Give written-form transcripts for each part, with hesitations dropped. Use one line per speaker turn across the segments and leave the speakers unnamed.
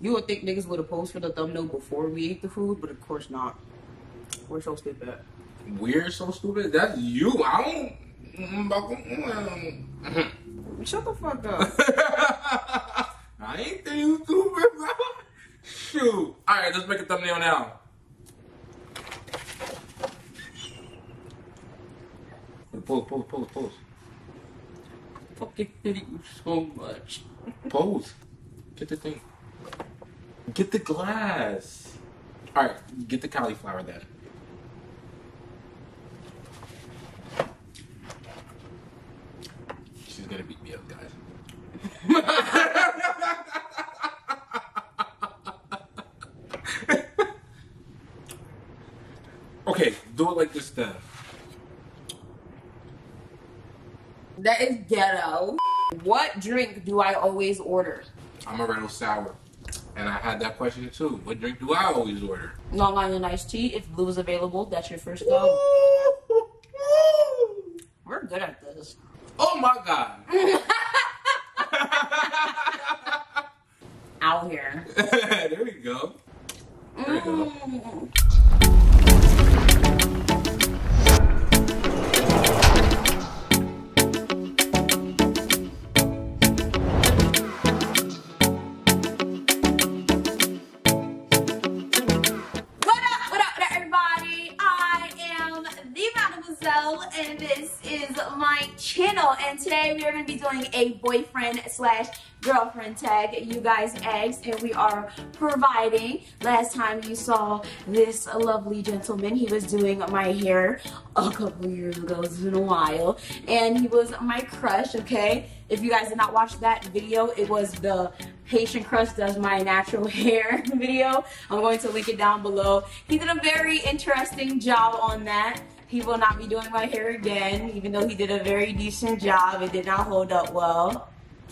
You would think niggas would have posted the thumbnail before we ate the food, but of course not. We're so stupid.
We're so stupid? That's you. I don't...
Shut the fuck up.
I ain't think you stupid, bro. Shoot. Alright, let's make a thumbnail now. Pose.
Fucking hate you so much.
Pose. Get the thing. Get the glass. Alright, get the cauliflower then. She's gonna beat me up, guys. Okay, do it like this then.
That is ghetto. What drink do I always order?
I'm a Red Sour. And I had that question too. What drink do I always order?
Long Island iced tea. If blue is available, that's your first go. We're good at this.
Oh my god.
Out here.
There we go. There we go.
And this is my channel, and today we are going to be doing a boyfriend/girlfriend tag. You guys asked, and we are providing. Last time you saw this lovely gentleman, he was doing my hair a couple years ago. It's been a while, and he was my crush. Okay, if you guys did not watch that video, it was the Haitian Crush Does My Natural Hair video. I'm going to link it down below. He did a very interesting job on that. He will not be doing my hair again, even though he did a very decent job. It did not hold up well.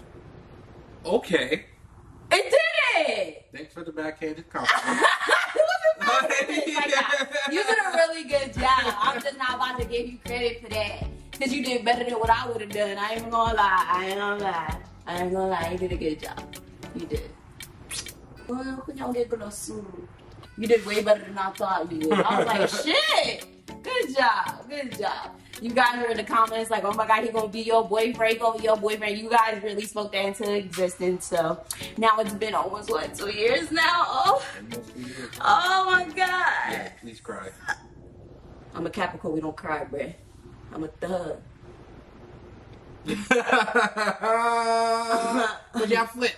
Okay.
It did it!
Thanks for the backhanded compliment.
It wasn't backhanded like that. You did a really good job. I'm just not about to give you credit for that. Because you did better than what I would have done. I ain't gonna lie. You did a good job. You did. Well, you did way better than I thought you would. I was like, shit! Good job. You guys are in the comments like, oh my god, he gonna be your boyfriend, You guys really spoke that into existence. So now it's been almost, what, 2 years now? Oh my god.
Yeah, please cry.
I'm a Capricorn, we don't cry, bruh. I'm a thug.
But y'all flip.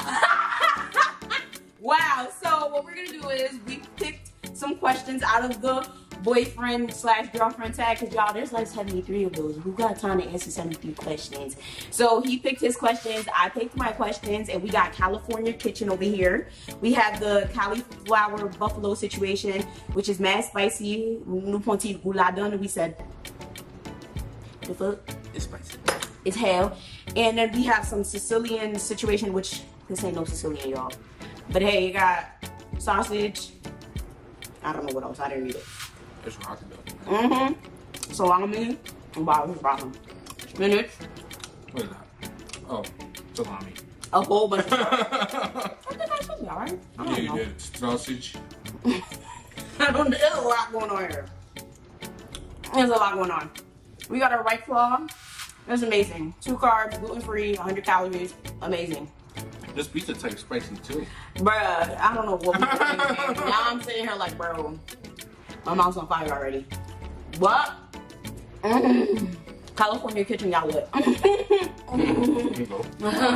Wow, so what we're gonna do is we picked some questions out of the boyfriend/girlfriend tag, because y'all, there's like 73 of those. Who got time to answer 73 questions? So he picked his questions, I picked my questions, and we got California Kitchen over here. We have the cauliflower buffalo situation, which is mad spicy. Nous ponti gouladon, we said, the fuck?
It's spicy.
It's hell. And then we have some Sicilian situation, which this ain't no Sicilian, y'all. But hey, you got sausage. I don't know what else. I didn't read it.
It's rotten though.
Salami. Wow, it's rotten. Spinach.
What is that? Oh, salami.
A whole bunch of I think I told you, alright? I don't know.
You did. Sausage.
There's a lot going on here. There's a lot going on. We got our White Claw. That's amazing. 2 carbs, gluten-free, 100 calories. Amazing.
This pizza tastes spicy too.
Bruh, I don't know what we're doing. Now I'm sitting here like, bro, my mouth's on fire already. What? California Kitchen, y'all what?
Here you go.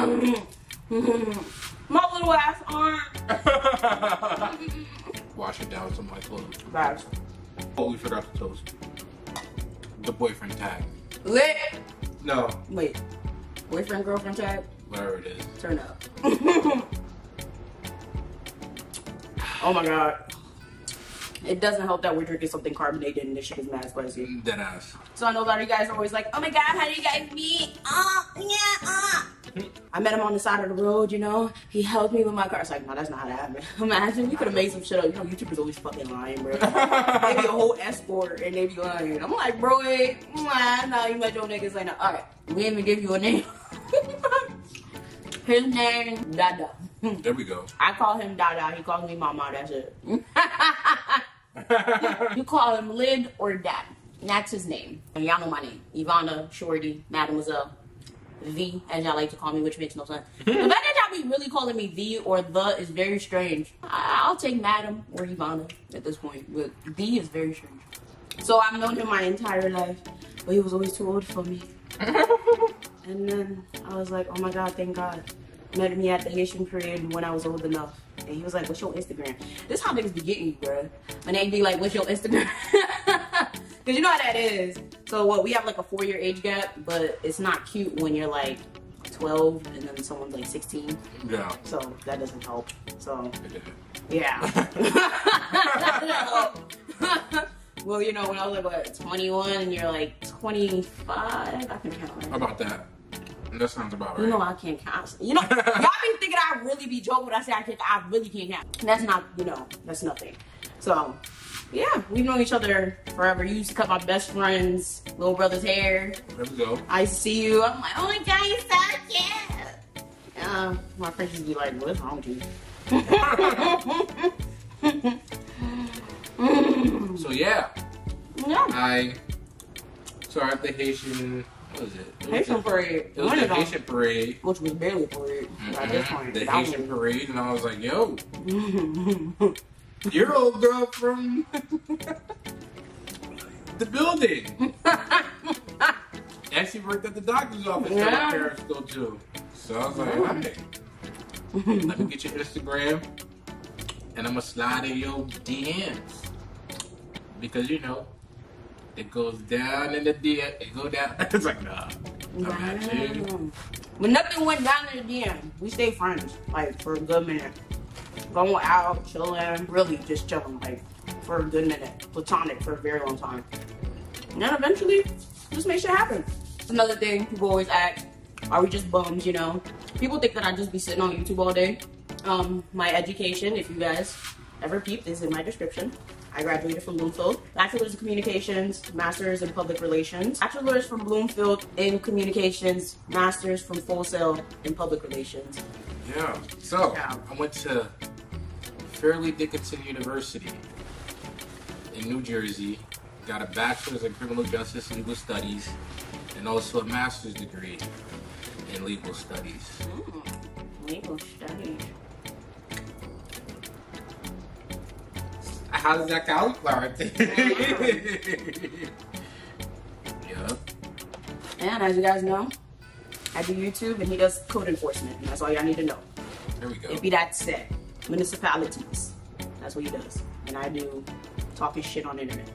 My little ass arm.
Wash it down with some of my clothes.
Guys.
Oh, we forgot to toast. The boyfriend tag.
Lit.
No.
Wait. Boyfriend, girlfriend tag?
Whatever it is.
Turn up. Oh my god. It doesn't help that we're drinking something carbonated and this shit is mad spicy.
Dead ass.
So I know a lot of you guys are always like, oh my god, how do you guys meet? I met him on the side of the road, you know. He helped me with my car. It's like, no, that's not how that happened. Imagine, we could have made some shit up. You know, YouTubers always fucking lying, bro. They be a whole escort and they be lying. I'm like, bro, hey, nah, you met your niggas like, nah. Alright, we didn't even give you a name. His name, Dada.
There we go.
I call him Dada. He calls me Mama. That's it. You call him Lid or Dad. That's his name. And y'all know my name. Ivana, Shorty, Mademoiselle, V, as y'all like to call me, which makes no sense. The fact that y'all be really calling me V or the is very strange. I'll take Madam or Ivana at this point, but V is very strange. So I've known him my entire life, but he was always too old for me. And then I was like, oh my God, thank God. Met me at the Haitian parade when I was old enough. And he was like, what's your Instagram? This how niggas be getting you, bruh. And they be like, what's your Instagram? Because you know how that is. So what, we have like a 4-year age gap, but it's not cute when you're like 12 and then someone's like 16.
Yeah.
So that doesn't help. So,
Yeah.
yeah. Well, you know, when I was like, what, 21 and you're like 25, I can count. Right?
How about that? That sounds about right.
You know I can't count. You know, y'all be thinking I really be joking when I say I really can't count. And that's not, you know, that's nothing. So, yeah, we've known each other forever. You used to cut my best friend's little brother's hair.
There we go.
I used to see you. I'm like, oh my God, you're so cute. My friends used to be like, what's wrong with you?
So, yeah.
Yeah.
So at the Haitian, what was it?
Haitian parade.
It was the Haitian parade.
Which was barely a parade at this point.
The Haitian parade, and I was like, yo, your old girl from the building. And she worked at the doctor's office till my parents go too. So I was like, hey, let me get your Instagram, and I'm gonna slide in your DMs. Because, you know, it goes down in the DM, it go down. It's like, nah, I'm at you.
But nothing went down in the DM. We stayed friends, like, for a good minute. Going out, chilling, really just chilling, like, for a good minute. Platonic for a very long time. And then eventually, just make shit happen. It's another thing people always ask, are we just bums, you know? People think that I just be sitting on YouTube all day. My education, if you guys ever peeped, is in my description. I graduated from Bloomfield. Bachelor's in Communications, Master's in Public Relations. Bachelor's from Bloomfield in Communications, Master's from Full Sail in Public Relations.
Yeah. So, I went to Fairleigh Dickinson University in New Jersey. Got a Bachelor's in Criminal Justice and Legal Studies, and also a Master's degree in Legal Studies.
Legal Studies.
How does that cauliflower thing? Yeah.
And as you guys know, I do YouTube and he does code enforcement. And that's all y'all need to know.
There we go.
It be that set. Municipalities. That's what he does. And I do talking shit on the internet.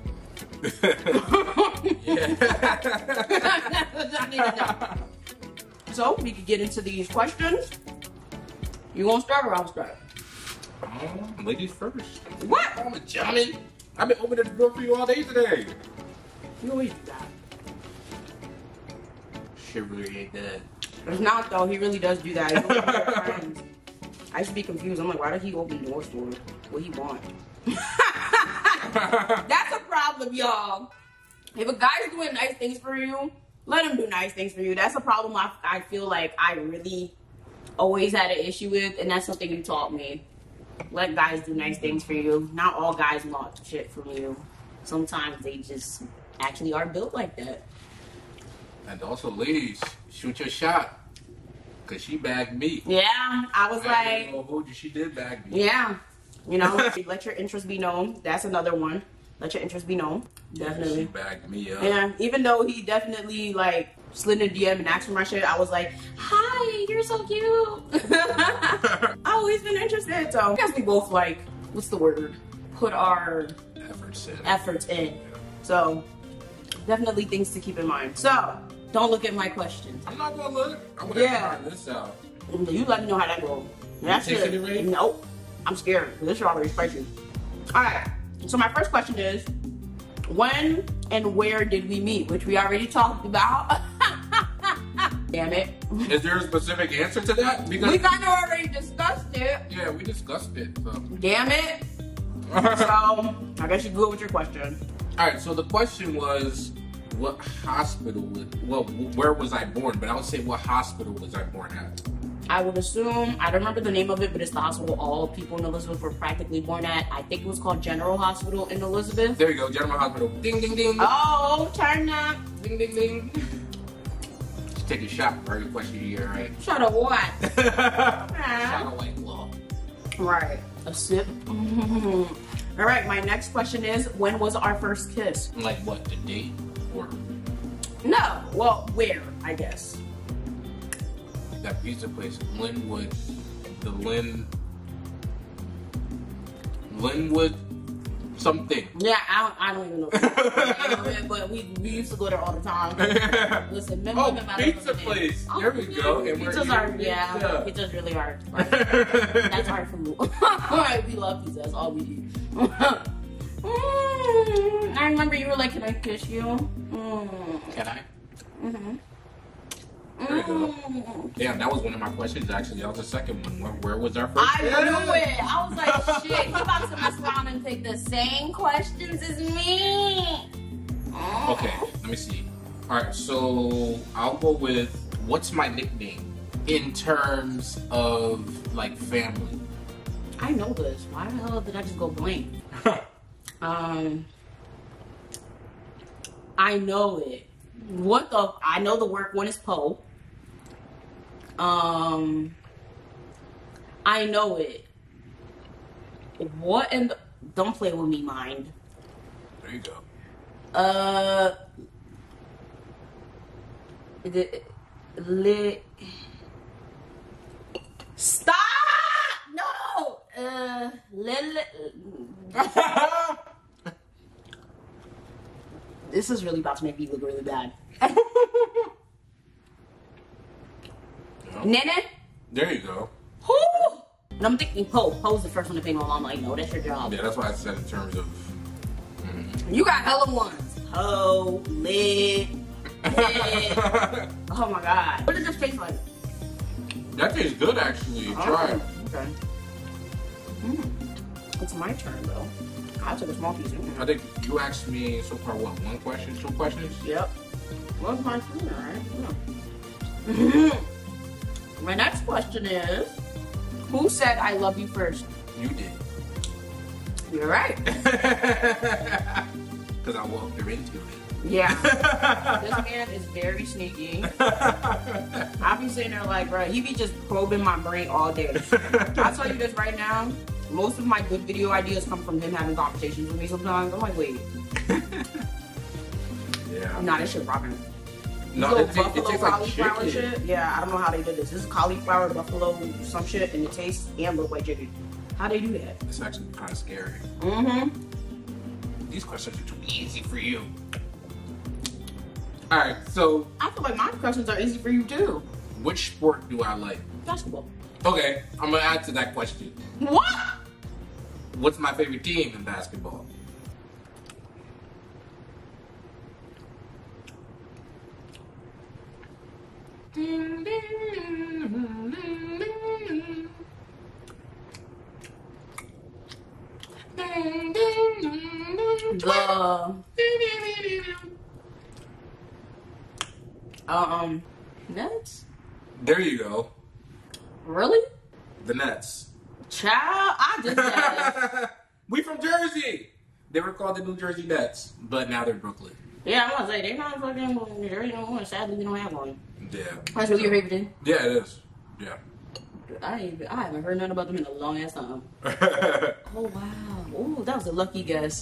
Yeah.
That's what y'all need to know. So we can get into these questions. You want to start or I'll start?
Ladies first.
What?
I'm a gentleman. I've been opening the door for you all day today.
You always do that.
Chivalry ain't dead.
It's not though. He really does do that. He always do that with friends. I used to be confused. I'm like, why did he open doors for? What he want? That's a problem, y'all. If a guy's doing nice things for you, let him do nice things for you. That's a problem I feel like I really always had an issue with, and that's something you taught me. Let guys do nice things for you. Not all guys want shit from you. Sometimes they just actually are built like that.
And also, ladies, shoot your shot. Because she bagged me.
Yeah, I was like...
didn't know who she did bag me.
Yeah. You know, let your interests be known. That's another one. Let your interests be known. Definitely.
She bagged me up.
Yeah, even though he definitely, like, slid in a DM and asked for my shit, I was like, hi, you're so cute. I've always been interested. So I guess we both, like, what's the word? Put our efforts in. So definitely things to keep in mind. So don't look at my questions.
I'm not gonna look. I'm gonna find this out.
You let me know how that goes. That's
it. Already?
Nope. I'm scared. This is already spicy. Alright. So my first question is, when and where did we meet? Which we already talked about. Damn it.
Is there a specific answer to that? Because
we kind of already discussed it.
Yeah, we discussed it. So.
Damn it. So, I guess you go with your question.
Alright, so the question was, what hospital, where was I born? But I would say, what hospital was I born at?
I would assume, I don't remember the name of it, but it's the hospital all people in Elizabeth were practically born at. I think it was called General Hospital in Elizabeth.
There you go, General Hospital. Ding, ding, ding.
Oh, turn up.
Ding, ding, ding. Just take a shot for every question you get right.
Shut up, what?
Shot of White Claw.
Right. A sip. All right, my next question is, when was our first kiss?
Like what, the date? Or
No. Well, where, I guess.
that pizza place, Linwood, the Linwood something.
Yeah, I don't even know. But we used to go there all the time. Listen,
Pizza place. There we go. And
Pizzas are, pizzas really are. That's our food. Alright, we love pizza. That's all we do. I remember you were like, can I kiss you?
Can I? There you go. Damn, that was one of my questions actually. That was the second one. Where was our first?
I knew it. I was like, shit, he about to mess around and take the same questions as me.
Okay, let me see. Alright, so I'll go with what's my nickname in terms of like family?
I know this. Why the hell did I just go blank? I know it. I know the work one is Poe. I know it. What in the... Don't play with me, mind.
There you go.
Stop! No! This is really about to make me look really bad. Nene?
There you go.
Who? And I'm thinking Poe. Poe's the first one to pay my mom. I'm like, no, that's your job.
Yeah, that's why I said in terms of...
You got hella ones. Poe, Lit. Oh my god. What does this taste like?
That tastes good actually. Try it.
Okay. It's my turn though. I took a small piece.
I think you asked me so far what, one question, two questions?
Yep. Well, it's my turn, alright? Yeah. My next question is, who said I love you first?
You did.
You're right.
Because I walked her into it.
Yeah. This man is very sneaky. I be sitting there like, bro, he be just probing my brain all day. I'll tell you this right now. Most of my good video ideas come from him having conversations with me sometimes. I'm like, wait.
Yeah.
Nah, this shit rocking.
No, it
buffalo
tastes like
cauliflower
chicken.
shit. Yeah, I don't know how they did this. This is cauliflower, buffalo, some shit, and it tastes and look like chicken. How they do that?
It's actually kind of scary. These questions are too easy for you. Alright, so...
I feel like my questions are easy for you too.
Which sport do I like?
Basketball.
Okay, I'm gonna add to that question.
What?
What's my favorite team in basketball?
Nets?
There you go.
Really?
The Nets.
Child, I just said.
We from Jersey. They were called the New Jersey Nets, but now they're Brooklyn.
Yeah, I'm gonna say they're not fucking New Jersey no more. Sadly, we don't have one.
Yeah.
That's really your favorite team?
Yeah, it is. Yeah.
I haven't heard nothing about them in a long ass time. Oh wow. Oh, that was a lucky guess.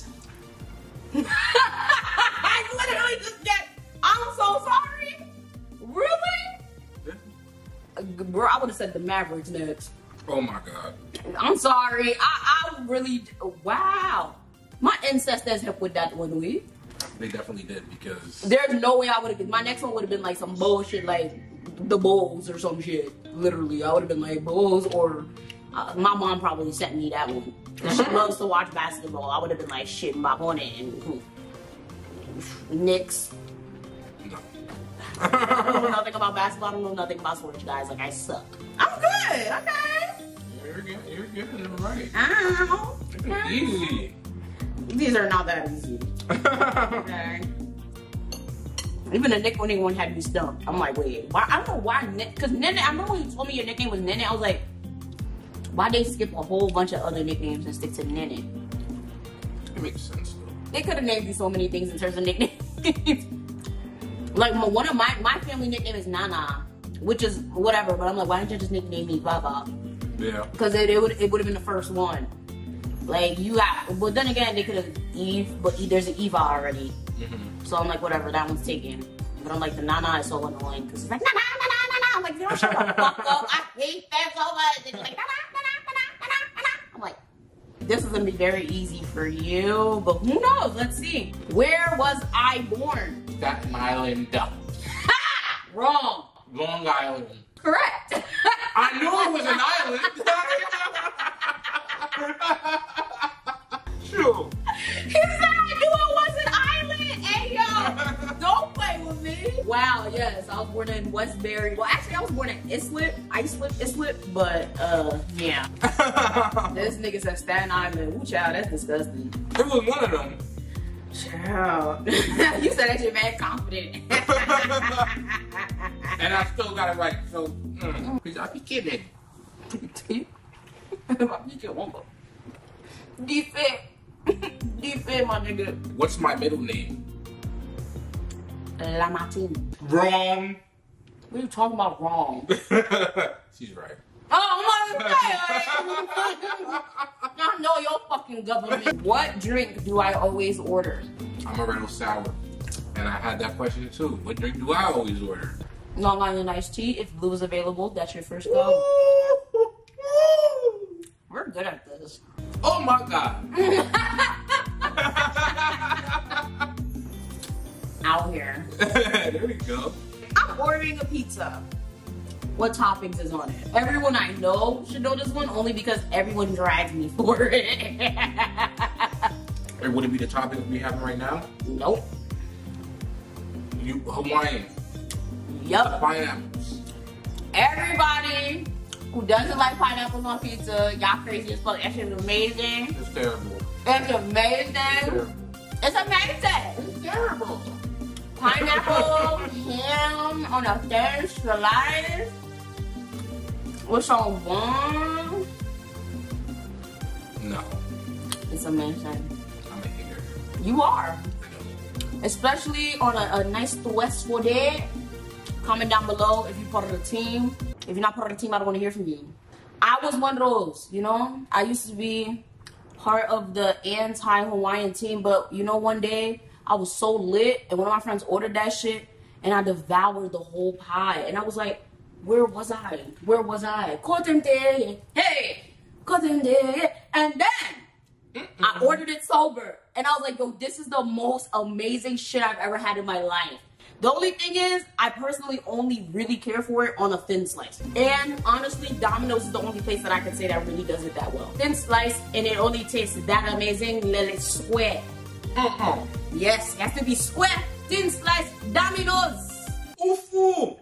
I literally just get. I'm so sorry. Really?
Yeah.
Bro, I would have said the Mavericks next.
Oh my god.
I'm sorry. I really. Wow. My ancestors helped with that one week.
They definitely did because
There's no way I would have. My next one would have been like some bullshit like the Bulls or some shit. Literally, I would have been like Bulls or my mom probably sent me that one. She loves to watch basketball. I would have been like shit, Bob on it and Knicks.
no.
I don't know nothing about basketball. I don't know nothing about sports, guys. Like I suck. I'm good. Okay.
You're good. All right.
Ow.
Easy.
These are not that easy. Okay. Even the nickname one had me stumped. I'm like, wait, why? I don't know why. Because Nene, I remember when you told me your nickname was Nene. I was like, why they skip a whole bunch of other nicknames and stick to Nene?
It makes sense though.
They could have named you so many things in terms of nicknames. Like one of my family nickname is Nana, which is whatever. But I'm like, why didn't you just nickname me Baba?
Yeah.
Because it would have been the first one. Like you got, but then again they could have Eve, but there's an Eva already. So I'm like, whatever, that one's taken. But I'm like, the Nana is so annoying because it's like Nana, Nana, Nana. I'm like, you don't shut the fuck up. I hate that so much. It's like Nana, Nana, Nana, Nana, Nana. I'm like, this is gonna be very easy for you, but who knows? Let's see. Where was I born?
Staten Island.
Wrong.
Long Island.
Correct.
I knew it was an island. Sure.
He said I knew it was an island. Hey yo, don't play with me. Wow, yes, I was born in Westbury. Well, actually, I was born in Islip, but yeah. This nigga said Staten Island. Ooh, child, that's disgusting.
It was one of them.
Child. You said that you're mad confident.
And I still got it right, so, cause I be kidding.
Defend, my nigga.
What's my middle name?
Lamartine.
Wrong.
What are you talking about wrong?
She's right.
Oh my god! I know your fucking government. What drink do I always order?
Amaretto sour. And I had that question too. What drink do I always order?
Long Island iced tea. If blue is available, that's your first go. We're good at this.
Oh my god.
Out here.
There we go.
I'm ordering a pizza. What toppings is on it? Everyone I know should know this one only because everyone drags me for it.
And would it be the toppings we have right now?
Nope.
You Hawaiian.
Yup.
Pineapples.
Everybody who doesn't like pineapples on pizza, y'all crazy as fuck. That shit is amazing.
It's terrible.
It's amazing.
Terrible.
It's amazing. It's terrible. Pineapple, ham on a thin slice. With some one.
No.
It's amazing.
I'm a hater.
You are. Especially on a nice restful day. Comment down below if you're part of the team. If you're not part of the team, I don't want to hear from you. I was one of those, you know? I used to be part of the anti-Hawaiian team, but you know, one day I was so lit and one of my friends ordered that shit and I devoured the whole pie. And I was like, where was I? Where was I? Kotente, hey, kotente. And then I ordered it sober. And I was like, yo, this is the most amazing shit I've ever had in my life. The only thing is, I personally only really care for it on a thin slice. And honestly, Domino's is the only place that I can say that really does it that well. Thin slice, and it only tastes that amazing, let it square. Yes, it has to be square, thin slice, Domino's.
Oof.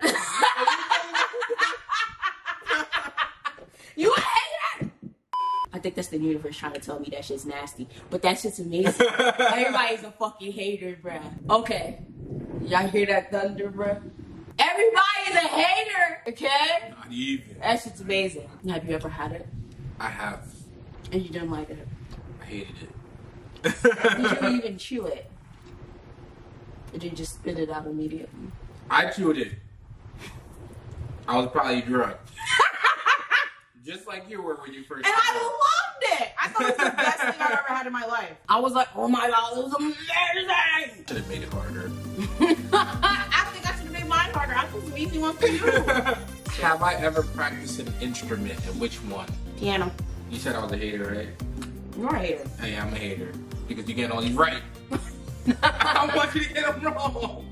You a hater! I think that's the universe trying to tell me that shit's nasty. But that shit's amazing. Everybody's a fucking hater, bruh. Okay. Y'all hear that thunder, bruh? Everybody's a hater, okay?
Not even.
That shit's amazing. Have you ever had it?
I have.
And you didn't like it?
I hated it.
Did you even chew it? Or did you just spit it out immediately?
I chewed it. I was probably drunk. Just like you were when you first
And
started.
I loved it! I thought it was the best thing I've ever had in my life. I was like, oh my god, it was amazing!
Should have made it harder.
I think I should have made mine harder. I put some easy ones for you.
Have I ever practiced an instrument, and which one?
Piano.
You said I was a hater, right?
You're a hater.
Hey, I'm a hater. Because you're getting all these right. I want you to get them wrong.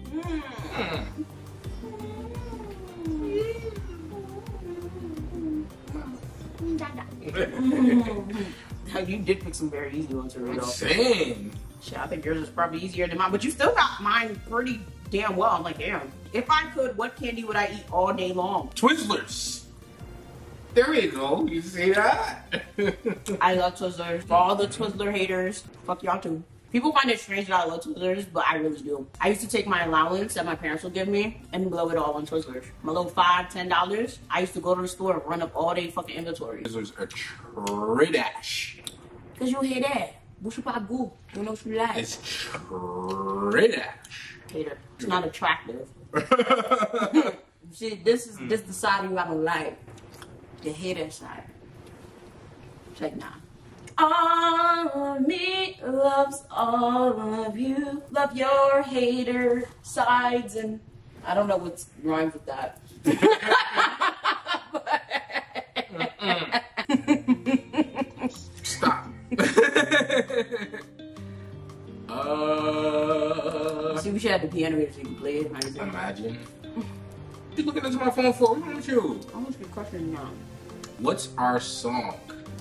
You did pick some very easy ones for
I'm
real.
saying.
Shit, I think yours is probably easier than mine, but you still got mine pretty damn well. I'm like, damn. If I could, what candy would I eat all day long?
Twizzlers. There we go. You see that?
I love Twizzlers. For all the Twizzler haters, fuck y'all too. People find it strange that I love Twizzlers, but I really do. I used to take my allowance that my parents would give me and blow it all on Twizzlers. My little $5, $10. I used to go to the store and run up all day fucking inventory.
Twizzlers are trash.
Cause you hear that. Bush pop goo. You know what you like.
It's trash.
Hater. It's not attractive. See, this is the side of you I don't like. The hater side. Check now. All of me loves all of you. Love your hater sides, and I don't know what rhymes with that.
Stop.
See, we should have the piano here so you can play it.
Imagine. What you looking into my phone for? What's wrong with you?
I must be crushing now.
What's our song?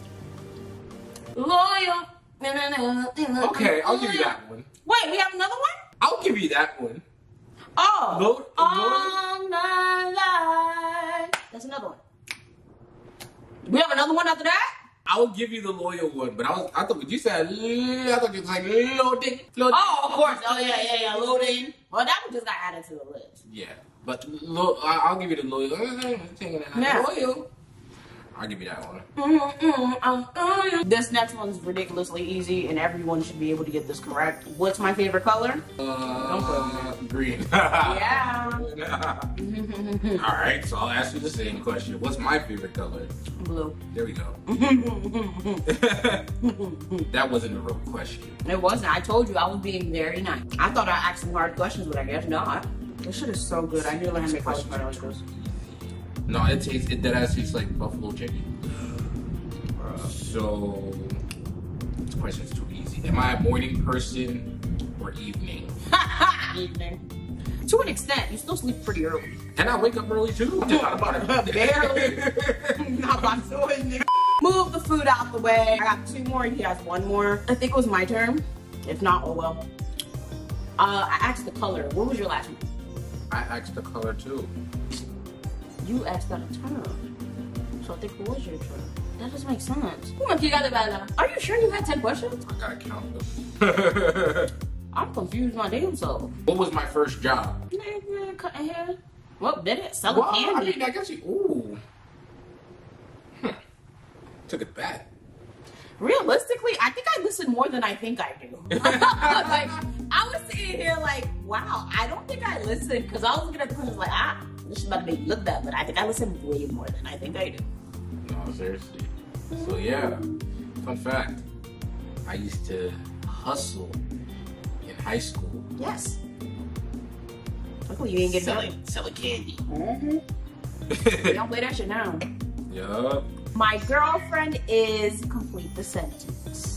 Loyal.
Okay, I'll give you that one.
Wait, we have another one?
I'll give you that one.
Oh. All my life. That's another one. We have another one after that?
I'll give you the loyal one, but I thought what you said, I thought you was like loading.
Oh, of course. Oh, yeah, loading. Well, that one just got added to the list.
Yeah, but I'll give you the loyal.
Yeah.
Loyal. I'll give you that one.
This next one's ridiculously easy, and everyone should be able to get this correct. What's my favorite color?
Green.
Yeah.
All right, so I'll ask you the same question. What's my favorite color?
Blue.
There we go. That wasn't a real question.
It wasn't. I told you I was being very nice. I thought I asked some hard questions, but I guess not. This shit is so good. I knew I had to make questions like this.
No, it tastes like buffalo chicken. So, this question's too easy. Am I a morning person or evening?
Evening. To an extent, you still sleep pretty early.
And I wake up early too. Not about it.
Barely. Not about to it. Move the food out the way. I got 2 more. He has 1 more. I think it was my turn. If not, oh well. I asked the color. What was your last one?
I asked the color too.
You asked that a turn. So I think it was your turn. That doesn't make sense. Are you sure you had 10 questions?
I gotta count them.
I'm confused my damn self.
What was my first job?
Cutting hair. Well, did it? Selling candy.
I mean, I guess you. Ooh. Took it back.
Realistically, I think I listen more than I think I do. Like, I was sitting here like, wow, I don't think I listen, because I was looking at the questions like, this is about to make me look bad, but I think I listen way more than I think I do.
No, seriously. So yeah, fun fact. I used to hustle in high school.
Yes. Luckily you ain't getting
selling candy.
You don't play that shit now.
Yup.
My girlfriend is complete the sentence.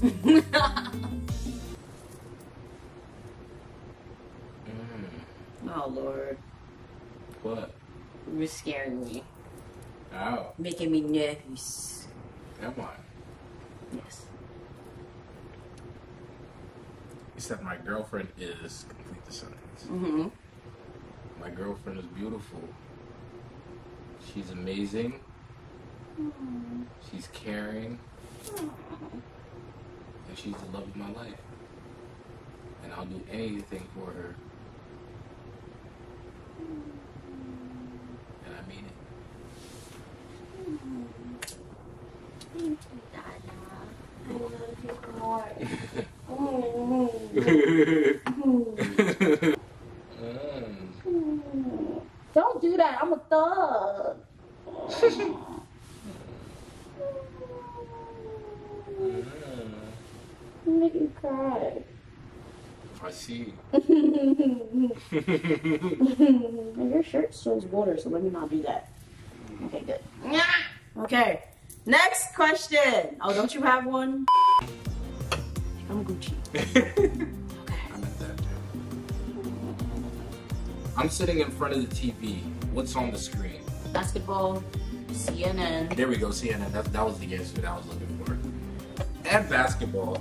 Oh Lord.
What?
You're scaring me.
Ow.
Making me nervous.
Am I?
Yes.
You said my girlfriend is complete the sentence.
Mm-hmm.
My girlfriend is beautiful. She's amazing. She's caring. And she's the love of my life. And I'll do anything for her. And I mean it.
Don't do that. I'm a thug. Make you cry.
I see.
Your shirt shows water, so let me not do that. Okay, good. Okay, next question. Oh, don't you have one? I'm Gucci. Okay.
I'm at that too. I'm sitting in front of the TV. What's on the screen?
Basketball, CNN.
There we go, CNN. That was the answer that I was looking for. And basketball.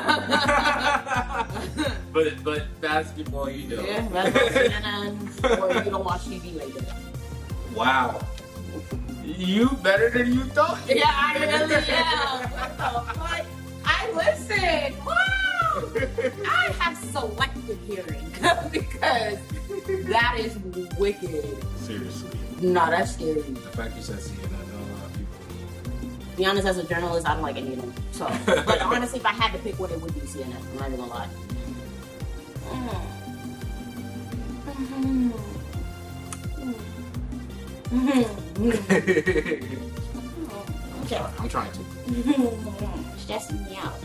but basketball, you know.
Yeah, basketball, CNN, or you don't watch TV later.
Wow. You better than you thought.
Yeah, I really am. What the fuck? I listen. Wow. I wicked.
Seriously.
Nah, that's scary.
The fact you said CNN, I know a lot of people.
To be honest, as a journalist, I don't like any of them. So, but honestly, if I had to pick one, it would be CNN. I'm not even gonna lie. Okay.
I'm trying to.
Stressing me out.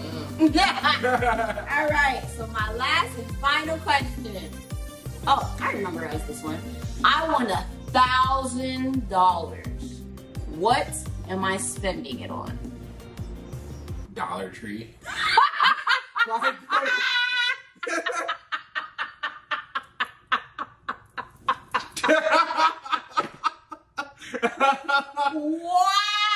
All right, so my last and final question. Oh, I remember this one. I won $1,000. What am I spending it on?
Dollar Tree.
Wow!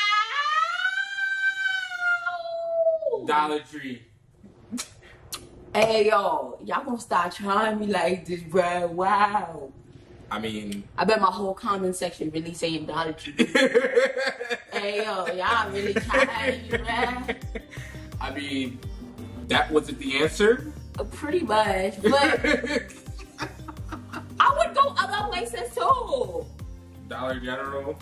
Dollar Tree.
Hey yo, y'all gonna start trying me like this, bro? Wow.
I mean,
I bet my whole comment section really saying Dollar Tree. Hey yo, y'all really trying me, man.
I mean, that wasn't the answer.
Pretty much, but I would go other places too.
Dollar General.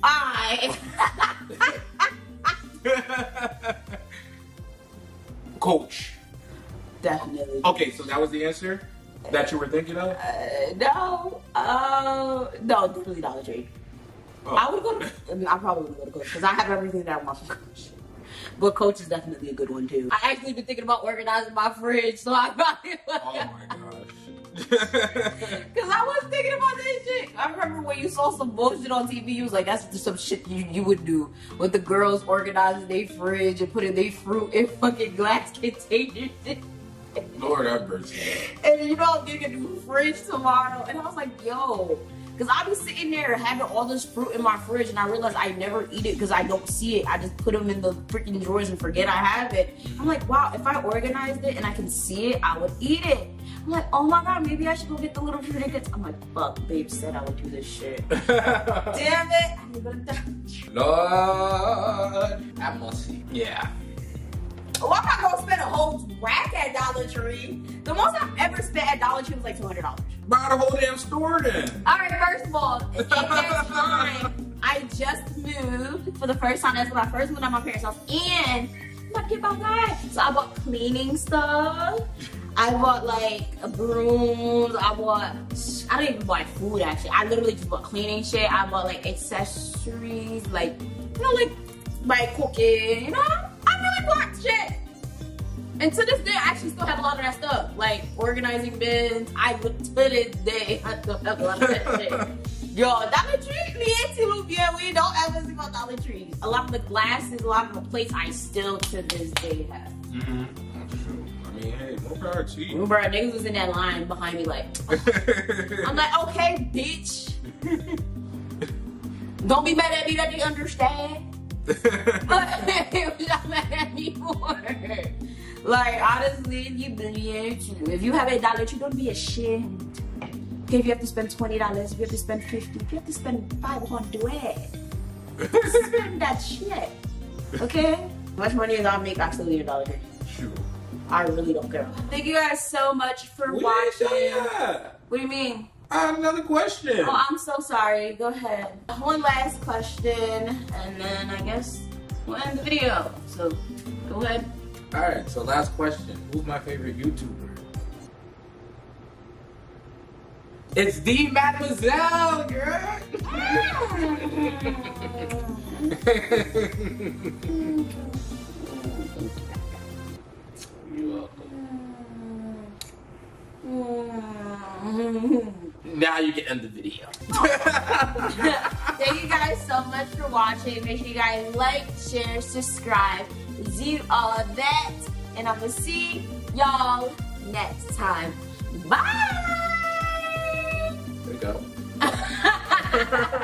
Coach.
Definitely.
Okay, so that was the answer that you were thinking of?
No, definitely Dollar Tree.
Oh.
I would go to, I probably would go to Coach because I have everything that I want from Coach. But Coach is definitely a good one too. I actually been thinking about organizing my fridge, so I probably would.
Oh my gosh.
Because I was thinking about this shit. I remember when you saw some bullshit on TV, you was like, that's just some shit you would do. With the girls organizing their fridge and putting their fruit in fucking glass containers.
Lord have mercy.
And you know I'm getting a new fridge tomorrow. And I was like, yo. Because I be sitting there having all this fruit in my fridge and I realize I never eat it because I don't see it. I just put them in the freaking drawers and forget I have it. I'm like, wow, if I organized it and I can see it, I would eat it. I'm like, oh my god, maybe I should go get the little trinkets. I'm like, fuck, babe said I would do this shit. Damn it. I need to go to
Lord have mercy. Yeah.
Oh, I'm not gonna spend a whole rack at Dollar Tree. The most I've ever spent at Dollar Tree was like $200.
Buy the whole damn store then.
Alright, first of all, at that time, I just moved for the first time. That's when I first moved out of my parents' house. And I'm about to get my guy. So I bought cleaning stuff. I bought like brooms. I didn't even buy food actually. I literally just bought cleaning shit. I bought like accessories, like, you know, like cooking, you know? I really bought shit. And to this day, I actually still have a lot of that stuff. Like organizing bins. To this day, I still have a lot of that shit. Yo, Dollar Tree, we don't ever see about Dollar Tree. A lot of the glasses, a lot of the plates, I still to this day have.
Mm-hmm. That's true. I mean, hey, more power to you.
Bro, niggas was in that line behind me like, I'm like, okay, bitch. Don't be mad at me that they understand. But you're not mad at me more. Like, honestly, if you have $1, you don't be ashamed. Okay, if you have to spend $20, if you have to spend $50, if you have to spend $500, spend that shit. Okay? How much money as I make, I still need a Dollar Tree.
Sure.
I really don't care. Thank you guys so much for watching. What do you mean?
I have another question.
Oh, I'm so sorry. Go ahead. One last question, and then I guess we'll end the video. So, go ahead.
Alright, so last question. Who's my favorite YouTuber? It's the Mademoiselle, girl! You're welcome. Now you can end the video.
Thank you guys so much for watching. Make sure you guys like, share, subscribe, do all of that. And I'm gonna see y'all next time. Bye!
There you go.